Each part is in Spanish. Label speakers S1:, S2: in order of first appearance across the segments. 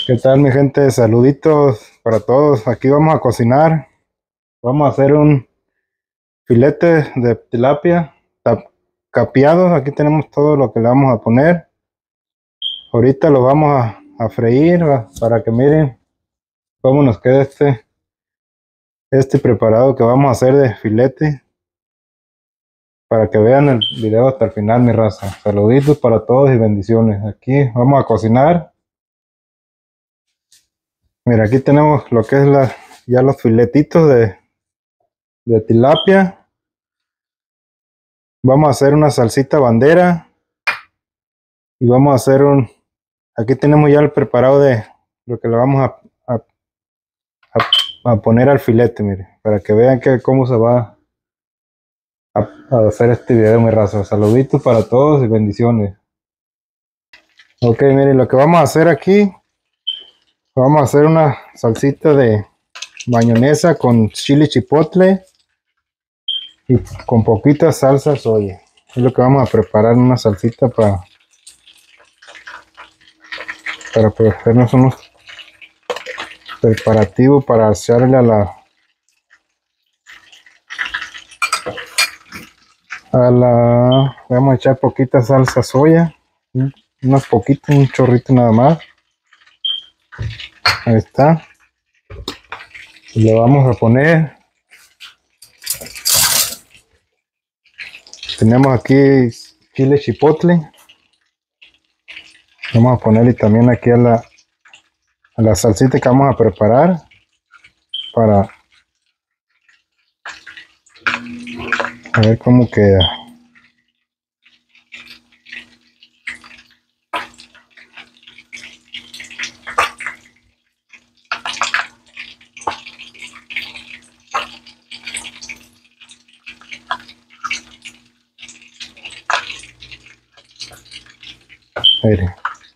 S1: ¿Qué tal, mi gente? Saluditos para todos. Aquí vamos a cocinar. Vamos a hacer un filete de tilapia capeado. Aquí tenemos todo lo que le vamos a poner. Ahorita lo vamos a freír para que miren cómo nos queda este preparado que vamos a hacer de filete. Para que vean el video hasta el final, mi raza. Saluditos para todos y bendiciones. Aquí vamos a cocinar. Mira, aquí tenemos lo que es ya los filetitos de tilapia. Vamos a hacer una salsita bandera y vamos a hacer aquí tenemos ya el preparado de lo que le vamos a poner al filete, mire, para que vean cómo se va a hacer este video, mi raza. Saluditos para todos y bendiciones. Ok, miren, lo que vamos a hacer aquí, vamos a hacer una salsita de mayonesa con chile chipotle y con poquita salsa soya. Es lo que vamos a preparar, una salsita para hacernos unos preparativos para echarle vamos a echar poquita salsa soya, unos poquitos, un chorrito nada más. Ahí está. Y le vamos a poner, tenemos aquí chile chipotle. Vamos a ponerle también aquí a la salsita que vamos a preparar para a ver cómo queda. Miren.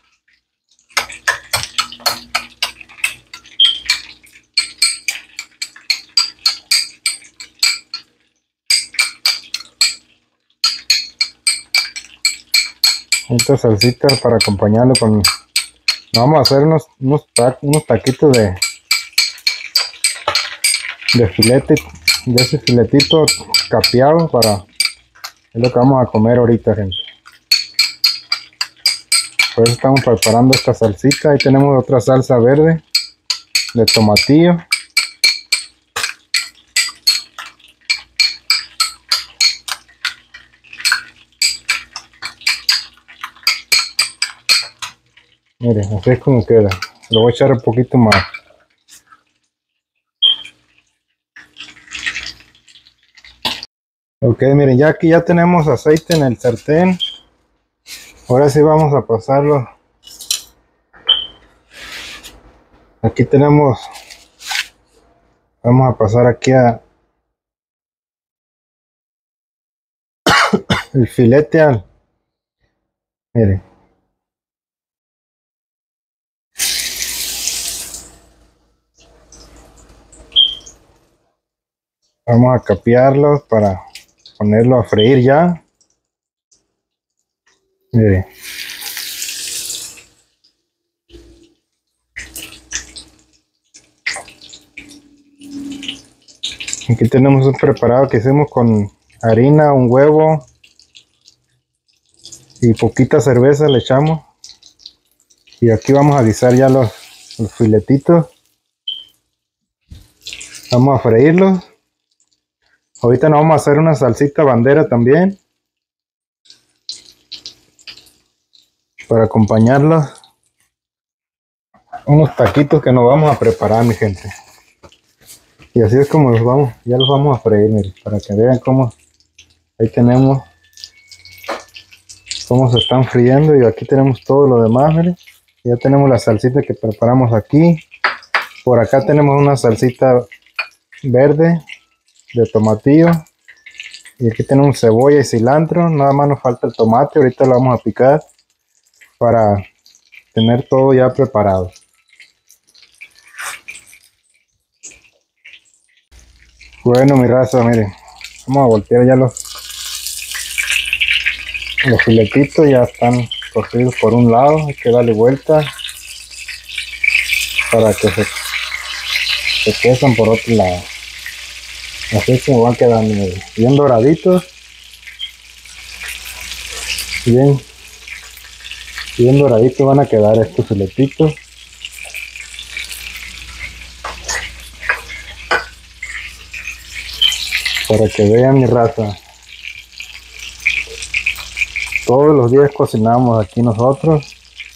S1: Esta salsita para acompañarlo con, vamos a hacer unos taquitos de filete, de ese filetito capeado, es lo que vamos a comer ahorita, gente. Por eso estamos preparando esta salsita. Ahí tenemos otra salsa verde de tomatillo. Miren, así es como queda. Lo voy a echar un poquito más. Ok, miren, ya aquí ya tenemos aceite en el sartén. Ahora sí vamos a pasarlo. Aquí tenemos, vamos a pasar aquí el filete miren. Vamos a capearlo para ponerlo a freír ya. Miren. Aquí tenemos un preparado que hicimos con harina, un huevo y poquita cerveza le echamos. Y aquí vamos a guisar ya los filetitos. Vamos a freírlos. Ahorita nos vamos a hacer una salsita bandera también para acompañarlos. Unos taquitos que nos vamos a preparar, mi gente. Y así es como ya los vamos a freír, miren, para que vean cómo ahí tenemos cómo se están friendo. Y aquí tenemos todo lo demás, miren. Ya tenemos la salsita que preparamos aquí. Por acá tenemos una salsita verde de tomatillo. Y aquí tenemos cebolla y cilantro. Nada más nos falta el tomate. Ahorita lo vamos a picar para tener todo ya preparado. Bueno, mi raza, miren, vamos a voltear ya los filetitos. Ya están cocidos por un lado, hay que darle vuelta para que se quesan por otro lado. Así es como van quedando, miren, bien doraditos, bien doraditos van a quedar estos filetitos. Para que vean mi raza, todos los días cocinamos aquí nosotros,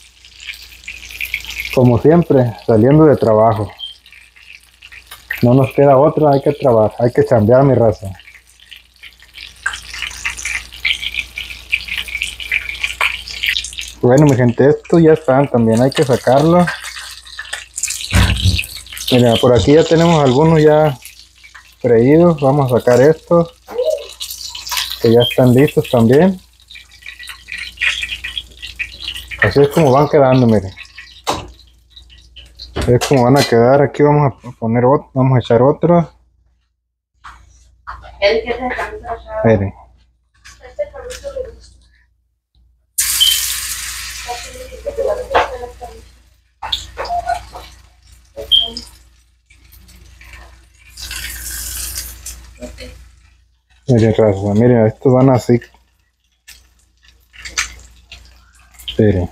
S1: como siempre, saliendo de trabajo. No nos queda otra, hay que trabajar, hay que chambear mi raza. Bueno mi gente, estos ya están, también hay que sacarlos. Mira, por aquí ya tenemos algunos ya freídos. Vamos a sacar estos que ya están listos también. Así es como van quedando, miren. Así es como van a quedar. Aquí vamos a poner otro, vamos a echar otro. Miren. Miren raza, miren, estos van así. Miren.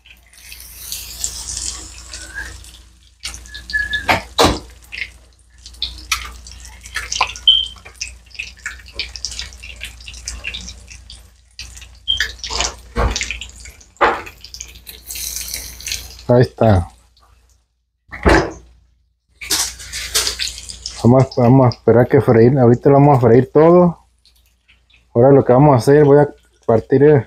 S1: Ahí está. Vamos a esperar que freír. Ahorita lo vamos a freír todo. Ahora lo que vamos a hacer, voy a partir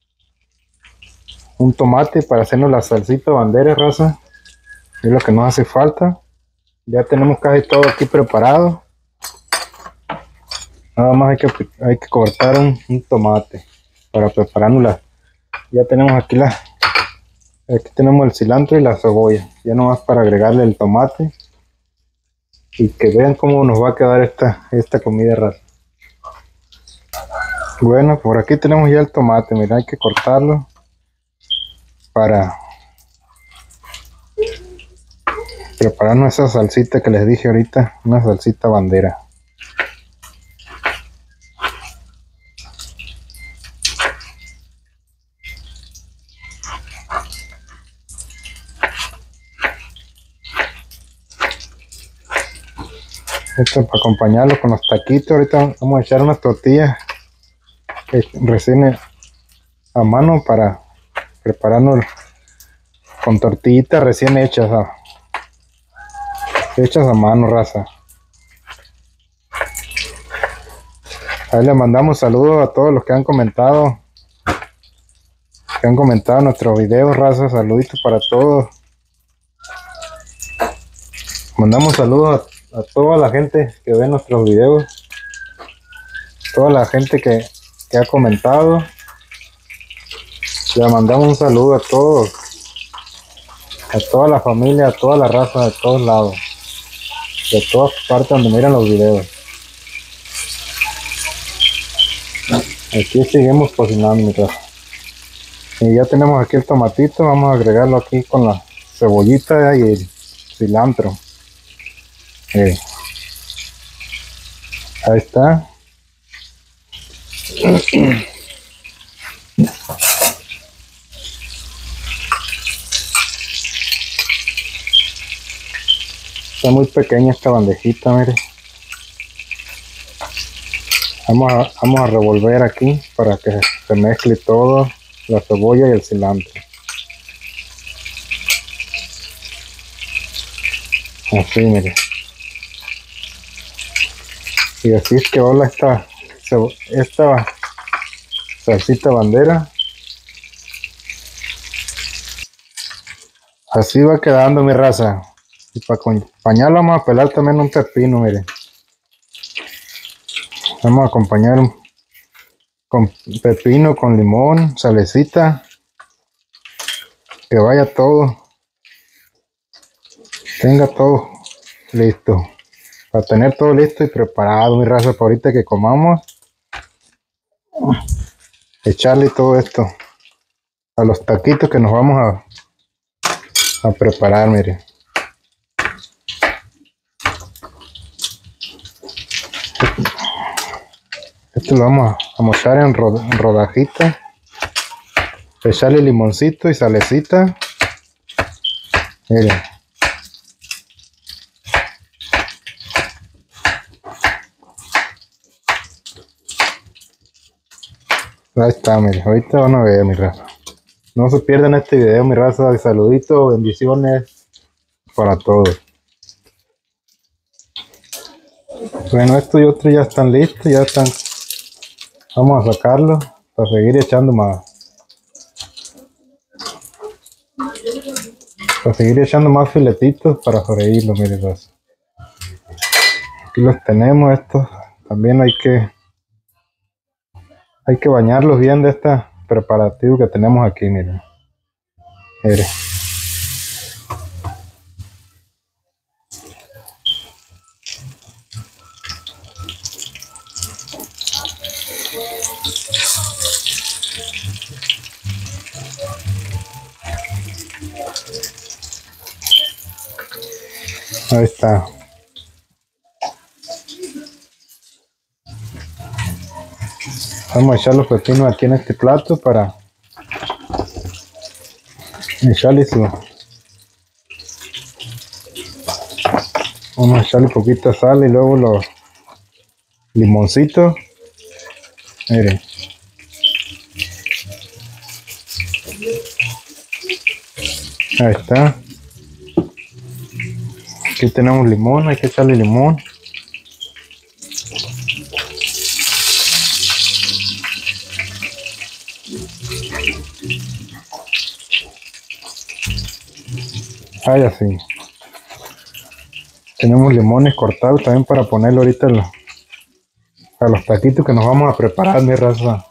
S1: un tomate para hacernos la salsita bandera, raza. Es lo que nos hace falta. Ya tenemos casi todo aquí preparado. Nada más hay que cortar un tomate para preparárnosla. Ya tenemos aquí aquí tenemos el cilantro y la cebolla. Ya nomás para agregarle el tomate. Y que vean cómo nos va a quedar esta comida, raza. Bueno, por aquí tenemos ya el tomate. Mira, hay que cortarlo para prepararnos esa salsita que les dije ahorita. Una salsita bandera. Esto para acompañarlo con los taquitos. Ahorita vamos a echar unas tortillas recién a mano para prepararnos con tortillitas recién hechas a mano, raza. Ahí le mandamos saludos a todos los que han comentado nuestros videos, raza. Saluditos para todos. Mandamos saludos a toda la gente que ve nuestros videos, toda la gente que ha comentado. Le mandamos un saludo a todos, a toda la familia, a toda la raza de todos lados, de todas partes donde miran los videos. Aquí seguimos cocinando, mi raza. Y ya tenemos aquí el tomatito. Vamos a agregarlo aquí con la cebollita y el cilantro. Ahí está. Está muy pequeña esta bandejita, mire. Vamos a revolver aquí para que se mezcle todo, la cebolla y el cilantro. Así, mire. Y así es que hola esta salsita bandera. Así va quedando, mi raza. Y para acompañarlo vamos a pelar también un pepino, mire. Vamos a acompañar con pepino, con limón, salecita. Que vaya todo. Tenga todo listo. Para tener todo listo y preparado, mi raza, para ahorita que comamos. Echarle todo esto a los taquitos que nos vamos a preparar, mire. Esto lo vamos a mochar en rodajitas. Echarle limoncito y salecita. Miren. Ahí está, miren. Ahorita van a ver, mi raza. No se pierdan este video, mi raza. Saluditos, bendiciones para todos. Bueno, esto y otro ya están listos, ya están. Vamos a sacarlo para seguir echando más. Para seguir echando más filetitos para freírlos, miren, raza. Aquí los tenemos, estos. También hay que bañarlos bien de este preparativo que tenemos aquí, miren. Miren. Ahí está. Vamos a echar los pepinos aquí en este plato para echarle vamos a echarle un poquito de sal y luego los limoncitos. Miren. Ahí está. Aquí tenemos limón, hay que echarle limón. Ahí así. Tenemos limones cortados también para ponerlo ahorita a los taquitos que nos vamos a preparar, mi raza.